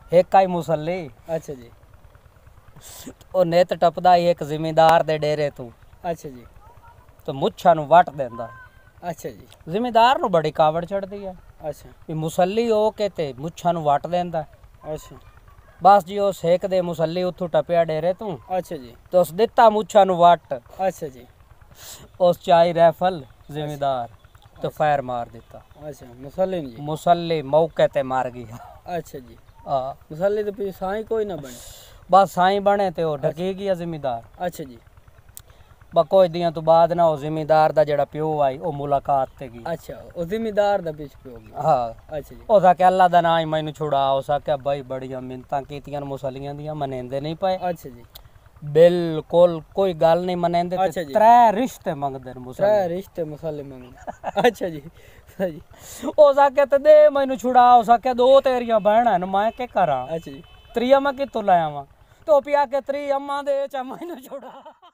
एक का ही मुसल्ली। अच्छा जी। ਉਹ ਨਿਤ ਟੱਪਦਾ ਹੀ ਇੱਕ ਜ਼ਿਮੀਂਦਾਰ ਦੇ ਡੇਰੇ ਤੋਂ। अच्छा जी। ਤੇ ਮੁੱਛਾਂ ਨੂੰ ਵੱਟ ਦਿੰਦਾ। अच्छा जी। ਜ਼ਿਮੀਂਦਾਰ ਨੂੰ ਬੜੀ ਕਾਵੜ ਚੜਦੀ ਹੈ अच्छा। ਵੀ ਮੁਸੱਲੀ ਹੋ ਕੇ ਤੇ ਮੁੱਛਾਂ ਨੂੰ ਵੱਟ ਦਿੰਦਾ। अच्छा। ਬਸ ਜੀ ਉਹ ਸੇਕ ਦੇ ਮੁਸੱਲੀ ਉੱਥੋਂ ਟੱਪਿਆ ਡੇਰੇ ਤੋਂ। अच्छा जी। ਤੇ ਉਸ ਦਿੱਤਾ ਮੁੱਛਾਂ ਨੂੰ ਵੱਟ। अच्छा जी। ਉਸ ਚਾਈ ਰੈਫਲ ਜ਼ਿਮੀਂਦਾਰ ਤੇ ਫਾਇਰ ਮਾਰ ਦਿੱਤਾ। अच्छा मुसल्ली जी। ਮੁਸੱਲੀ ਮੌਕੇ ਤੇ ਮਰ ਗਿਆ। अच्छा जी। ਆ मुसल्ली तो पीछे साई कोई ना बने। बस साई बने तो ढकी गया जिमीदार। अच्छा जी। कोई दियां तो बाद ना वो जिमीदार दा जेड़ा प्यो आई वो मुलाकात ते गई। अच्छा वो जिमीदार दा पिछ प्यो गया। हाँ। अच्छा जी। ओ सके अल्लाह दा नाम मैनू छुड़ा हो सके भाई बड़ियां मिन्नतां कीतियां मुसलियां दियां मनेंदे नहीं पाए। अच्छा जी। बिल्कुल कोई गल नहीं मनेंदे। अच्छा जी। त्रै रिश्ते मंगदे न मुसल्ले। त्रै रिश्ते मुसल्ले मंगदे। अच्छा जी। जी। ओ सके ते दे मैनू छुड़ा हो सके दो तेरियां बहनां न मैं के करा। अच्छा जी। त्रिया मैं कित्थों लाया वा तो पिया के त्री अम्मा दे चा मैनू छुड़ा।